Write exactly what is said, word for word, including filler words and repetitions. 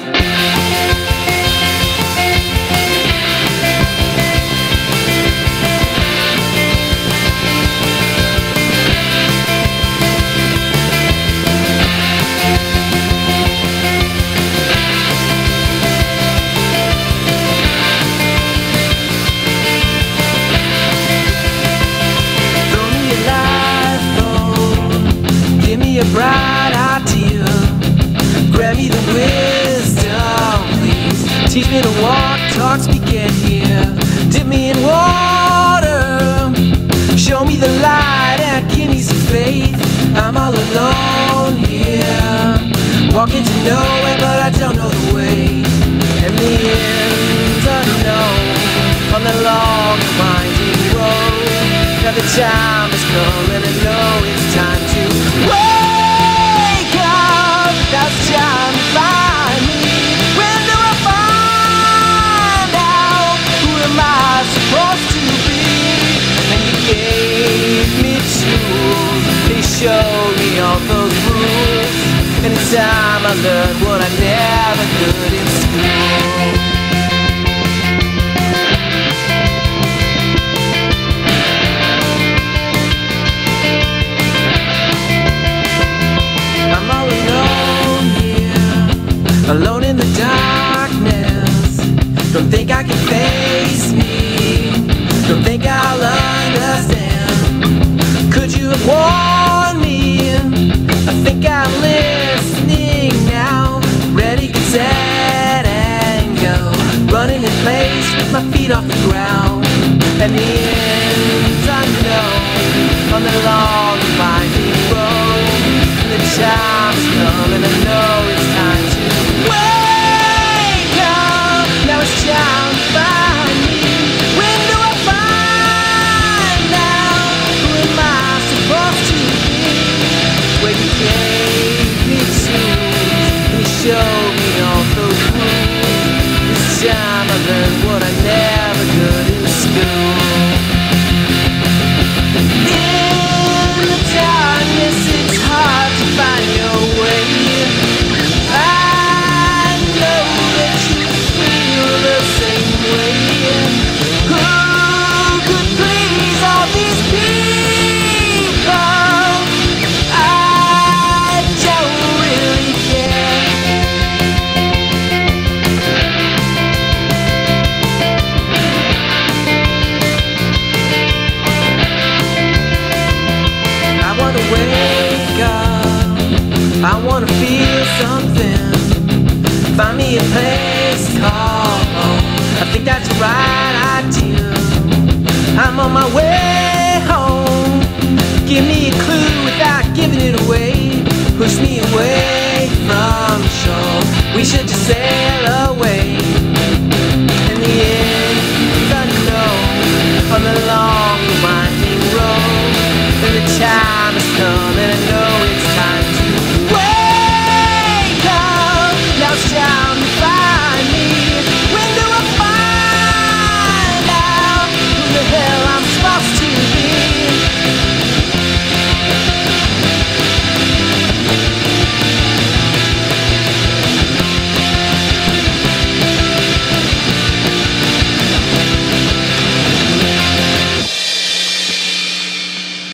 A bright idea, grant me the wisdom, please. Teach me to walk, talk, speak, and hear. Dip me in water, show me the light, and give me some faith. I'm all alone here, walking to nowhere, but I don't know the way. And the end's unknown on the long and winding road. Now the time has come, and I know it's time to wait. Now it's time to find me. When do I find out? Who am I supposed to be? And you gave me tools, they showed me all those rules. And it's time I learned what I never could in school. Alone in the darkness, don't think I can face me, don't think I'll understand. Could you have warned me? I think I'm listening now, ready, get set and go, running in place with my feet off the ground. And the end's unknown on the long and winding road. And the time's come and I know it's time to wake up. Now it's time to find me. When do I find out? Who am I supposed to be? When you gave me tools, you showed me all those rules. This time I learned what I never could in school. In the darkness it's hard to find your way. I know that you feel the same way. Who could please all these people? I don't really care. I wanna wake up, I wanna feel something. Find me a place to call home. I think that's the right idea. I'm on my way home. Give me a clue without giving it away. Push me away from the shore. We should just sail away. In the end, it's unknown on the long